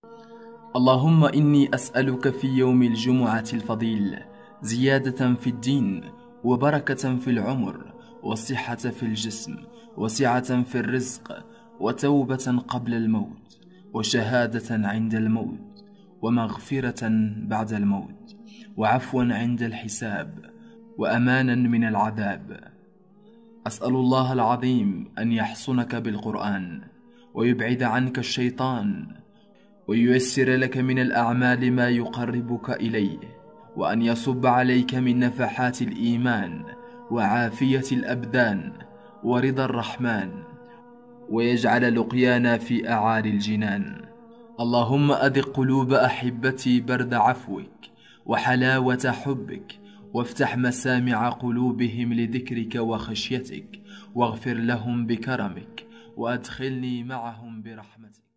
اللهم إني أسألك في يوم الجمعة الفضيل زيادة في الدين، وبركة في العمر، والصحة في الجسم، وسعة في الرزق، وتوبة قبل الموت، وشهادة عند الموت، ومغفرة بعد الموت، وعفوا عند الحساب، وأمانا من العذاب. أسأل الله العظيم أن يحصنك بالقرآن، ويبعد عنك الشيطان، وييسر لك من الأعمال ما يقربك إليه، وأن يصب عليك من نفحات الإيمان وعافية الأبدان ورضا الرحمن، ويجعل لقيانا في أعالي الجنان. اللهم أذق قلوب أحبتي برد عفوك وحلاوة حبك، وافتح مسامع قلوبهم لذكرك وخشيتك، واغفر لهم بكرمك، وأدخلني معهم برحمتك.